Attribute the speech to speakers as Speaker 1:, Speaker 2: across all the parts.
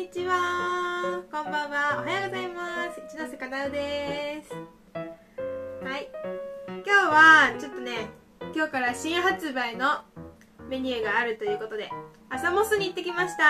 Speaker 1: にちは、こんばんは、おはようございます。一ノ瀬かなうです。はい、今日はちょっとね、今日から新発売のメニューがあるということで、朝モスに行ってきました。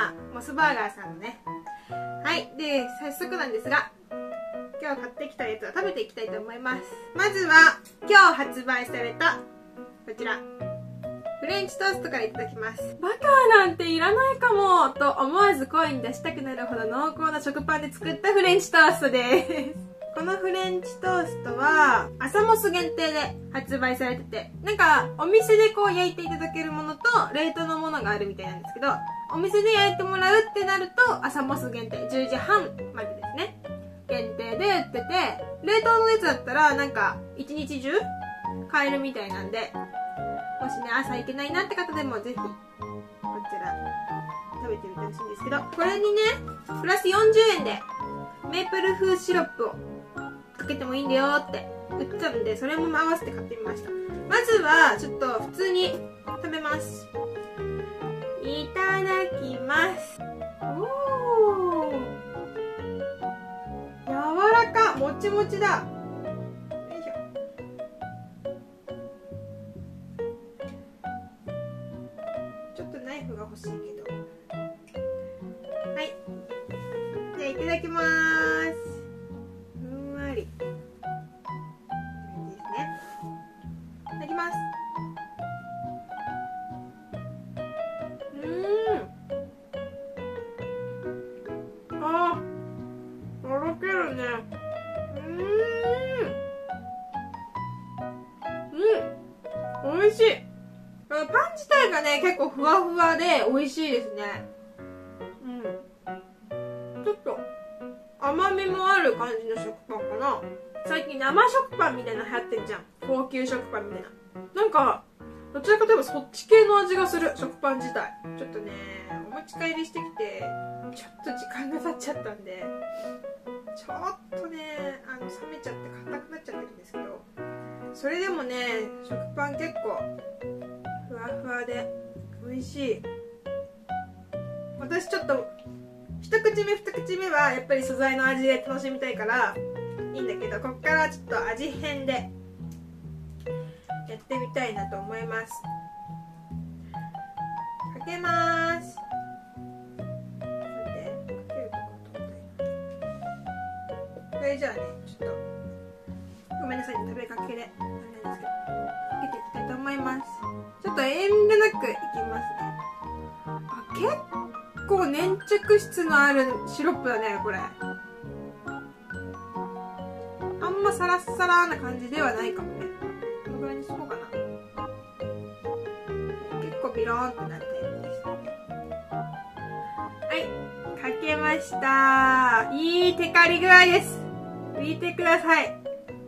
Speaker 1: モスバーガーさんのね。はい、で早速なんですが、今日買ってきたやつを食べていきたいと思います。まずは今日発売されたこちらフレンチトーストからいただきます。バターなんていらないかもと思わず声に出したくなるほど濃厚な食パンで作ったフレンチトーストです。このフレンチトーストは朝モス限定で発売されてて、なんかお店でこう焼いていただけるものと冷凍のものがあるみたいなんですけど、お店で焼いてもらうってなると朝モス限定10時半までですね、限定で売ってて、冷凍のやつだったらなんか一日中買えるみたいなんで、もしね朝行けないなって方でもぜひこちら食べてみてほしいんですけど、これにねプラス40円でメープル風シロップをかけてもいいんだよって売ってたので、それも合わせて買ってみました。まずはちょっと普通に食べます。いただきます。おー、柔らか、もちもちだ。よいしょ。ちょっとナイフが欲しいけど、はい、じゃあいただきます。ふんわりいいですね。いただきます。あー、とろけるね。美味しい。パン自体がね結構ふわふわで美味しいですね。ちょっと甘みもある感じの食パンかな。最近生食パンみたいなの流行ってんじゃん、高級食パンみたいな。なんかどちらかといえばそっち系の味がする食パン自体。ちょっとねお持ち帰りしてきてちょっと時間が経っちゃったんで、ちょっとね冷めちゃって硬くなっちゃってるんですけど、それでもね食パン結構ふわふわで美味しい。私ちょっと一口目二口目はやっぱり素材の味で楽しみたいからいいんだけど、こっからちょっと味変でやってみたいなと思います。かけまーす。これじゃあね、ちょっとごめんなさいね、食べかけであれなんですけど、かけていきたいと思います。ちょっと遠慮なくいきますね。あ、結構粘着質のあるシロップだねこれ。あんまサラッサラな感じではないかもね。このぐらいにしとこうかな。結構ビローンってなったやつです。はい、かけました。いいテカリ具合です。見てください。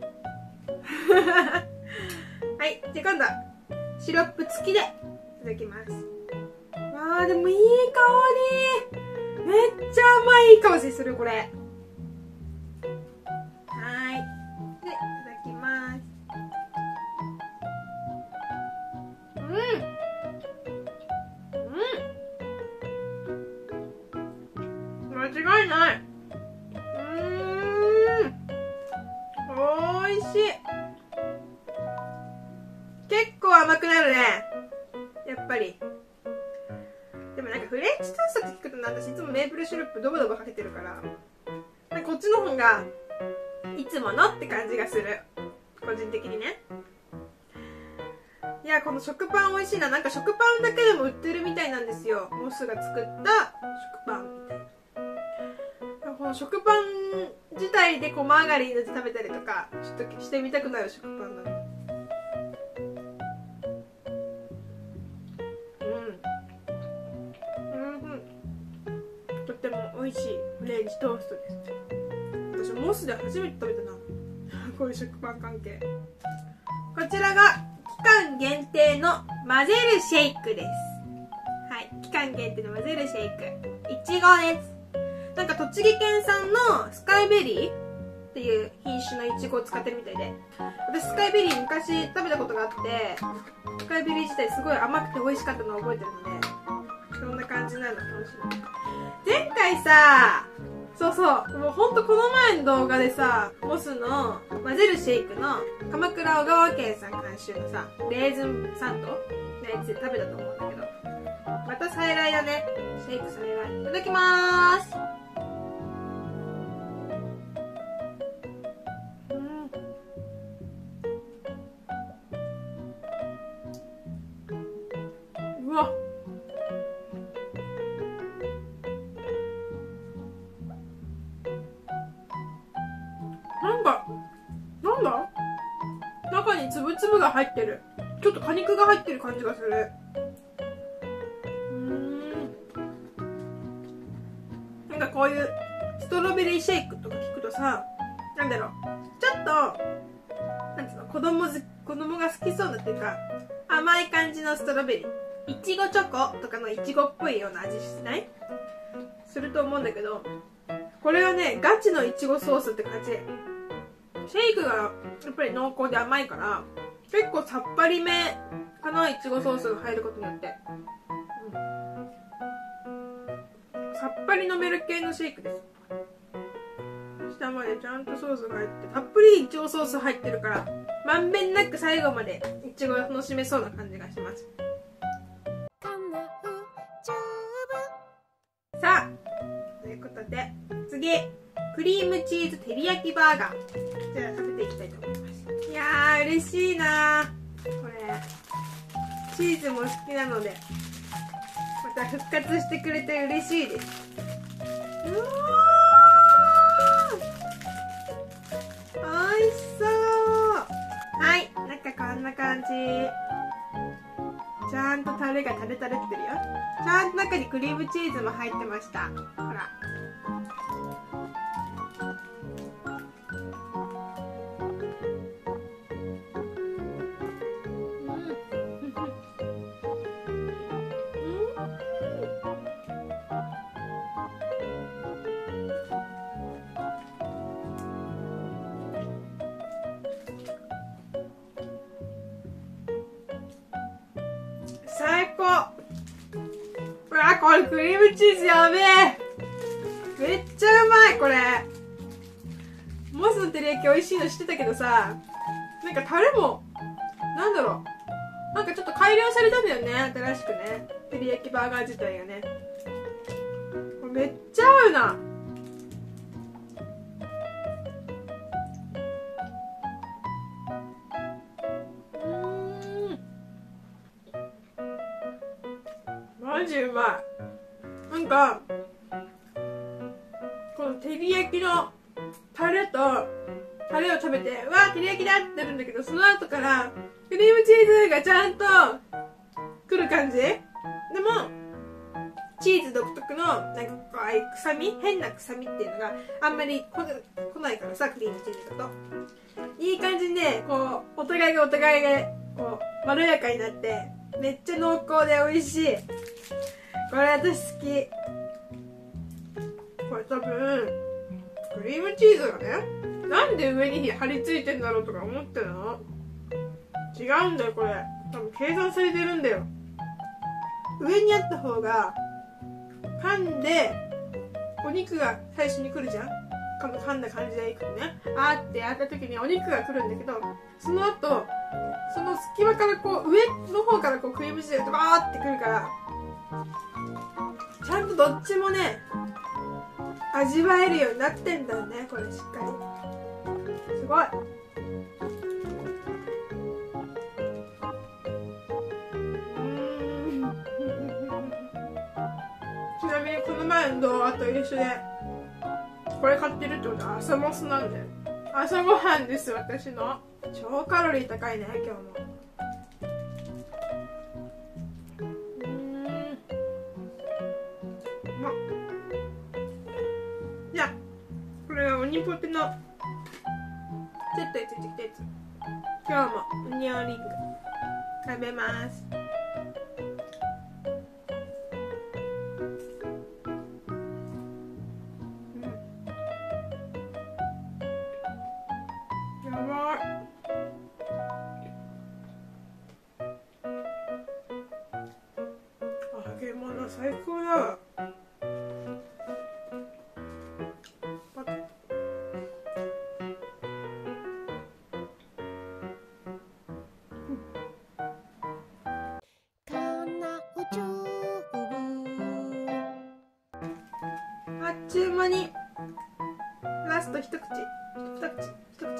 Speaker 1: はい、じゃあ今度はシロップ付きでいただきます。わー、でもいい香り。めっちゃ甘い香りするこれ。はい、でいただきます。間違いない。おいしい。結構甘くなるねやっぱり。でもなんかフレンチトーストって聞くと私いつもメープルシロップドボドボかけてるから、なんかこっちの方がいつものって感じがする、個人的にね。いや、この食パン美味しいな。なんか食パンだけでも売ってるみたいなんですよ、モスが作った食パンみたいな。この食パン自体でこうマーガリンで食べたりとかちょっとしてみたくなる食パンなの。とっても美味しいフレンチトーストです。私モスで初めて食べたなこういう食パン関係。こちらが期間限定の混ぜるシェイクです。はい、期間限定の混ぜるシェイクいちごです。なんか栃木県産のスカイベリーっていう品種のいちごを使ってるみたいで、私スカイベリー昔食べたことがあって、スカイベリー自体すごい甘くて美味しかったのを覚えてるので、どんな感じなのか楽しみ。前回回さ、そうそう、もうほんとこの前の動画でさ、モスの混ぜるシェイクの鎌倉小川県さん監修のさ、レーズンサンドのやつで食べたと思うんだけど、また再来だね。シェイク再来。いただきまーす。うわ、なんだ中につぶつぶが入ってる。ちょっと果肉が入ってる感じがする。なんかこういうストロベリーシェイクとか聞くとさ、なんだろう、ちょっとなんつうの、子供が好きそうなっていうか、甘い感じのストロベリー、いちごチョコとかのいちごっぽいような味しない？すると思うんだけど、これはね、ガチのいちごソースって感じ。シェイクがやっぱり濃厚で甘いから、結構さっぱりめかな、いちごソースが入ることによって、さっぱり飲める系のシェイクです。下までちゃんとソースが入って、たっぷりいちごソース入ってるから、まんべんなく最後までいちごを楽しめそうな感じがします。さあ、ということで次、クリームチーズ照り焼きバーガー、じゃあ食べていきたいと思います。いやー嬉しいなー、これチーズも好きなのでまた復活してくれて嬉しいです。うわー、おいしそう。はい、中こんな感じ。ちゃんとタレがタレタレってるよ。ちゃんと中にクリームチーズも入ってました。ほら、最高。うわ、これクリームチーズやべえ、めっちゃうまい。これモスの照り焼き美味しいの知ってたけどさ、なんかタレもなんだろう、なんかちょっと改良されたんだよね、新しくね、照り焼きバーガー自体がね。これめっちゃ合うな。マジうまい。なんかこの照り焼きのタレを食べて、うわー照り焼きだってなるんだけど、その後からクリームチーズがちゃんとくる感じでも、チーズ独特のなんかああいう臭み、変な臭みっていうのがあんまり来ないからさ、クリームチーズだといい感じにね、こうお互いがこうまろやかになってめっちゃ濃厚で美味しい。これ私好き。これ多分クリームチーズがね、なんで上に張り付いてんだろうとか思ってるの？違うんだよ、これ多分計算されてるんだよ。上にあった方が噛んでお肉が最初に来るじゃん。噛んだ感じでいくとね、あーってやった時にお肉が来るんだけど、その後その隙間からこう上の方からこうクリームチーズがバーってくるから、ちゃんとどっちもね味わえるようになってんだよね、これしっかり。すごい。ちなみにこの前の動画と一緒でこれ買ってるってことは朝モスなんで、朝ごはんです。私の超カロリー高いね、今日も。うまっ。じゃあこれはオニポテのセットについてきたやつ、今日もオニオンリング食べます。やばい。揚げ物最高だ。 あっちゅう間にラスト一口、二口、一口。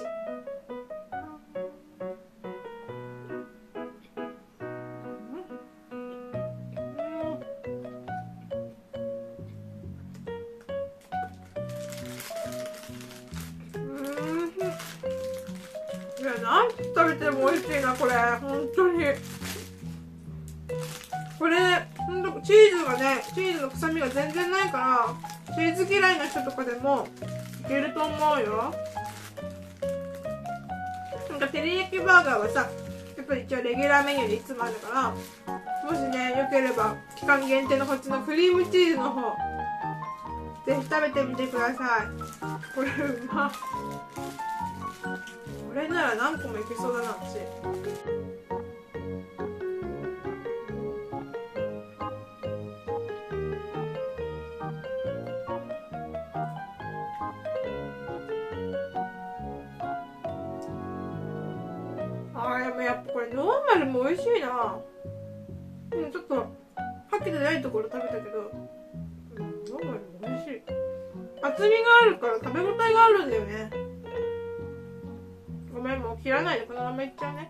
Speaker 1: いや、何食べても美味しいな、これ。本当に。これ、ほんとチーズがね、チーズの臭みが全然ないから、チーズ嫌いな人とかでもいけると思うよ。なんか照り焼きバーガーはさ、やっぱり一応レギュラーメニューでいつもあるから、もしね、よければ期間限定のこっちのクリームチーズの方、ぜひ食べてみてください。これうまっ。これなら何個もいけそうだな、私。でもやっぱこれノーマルも美味しいな。ちょっとかけてないところ食べたけど、ノーマルも美味しい。厚みがあるから食べ応えがあるんだよね。ごめん、もう切らないでこのままいっちゃうね。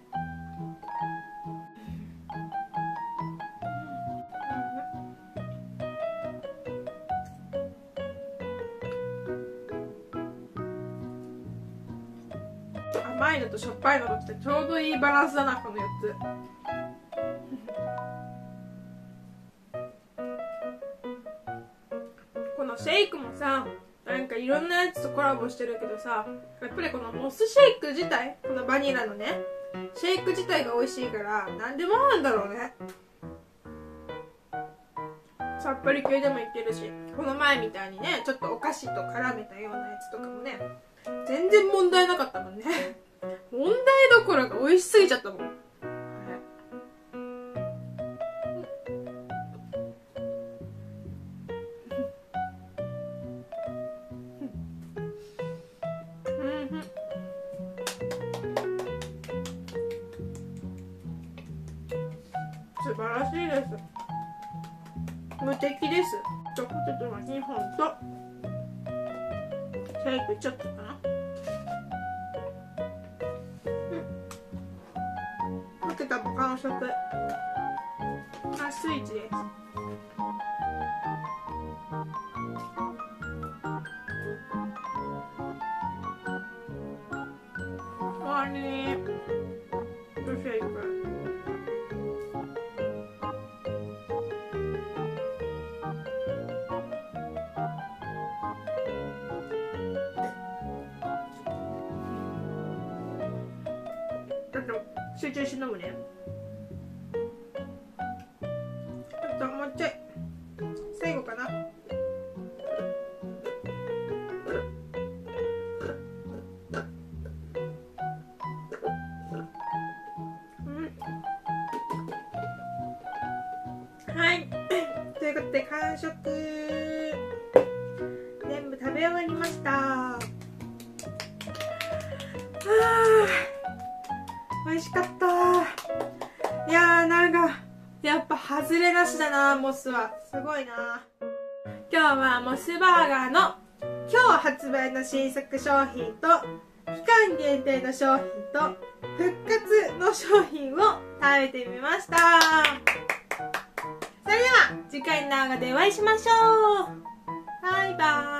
Speaker 1: 甘いのとしょっぱいのとってちょうどいいバランスだな、この4つ。このシェイクもさ、なんかいろんなやつとコラボしてるけどさ、やっぱりこのモスシェイク自体、このバニラのねシェイク自体が美味しいから何でも合うんだろうね。さっぱり系でもいけるし、この前みたいにねちょっとお菓子と絡めたようなやつとかもね全然問題なかったもんね。問題どころか美味しすぎちゃったもん。素晴らしいです。無敵です。ポテトが2本とシェイクちょっとかな。かけた完食。スイーツです。周りにシェイク。ちょっと集中して飲むね。ちょっともうちょい最後かな。はい、ということで完食全部食べ終わりました。美味しかった。いやー、なんかやっぱ外れなしだな、モスは。すごいな。今日はモスバーガーの今日発売の新作商品と期間限定の商品と復活の商品を食べてみました。それでは次回の動画でお会いしましょう。バイバーイ。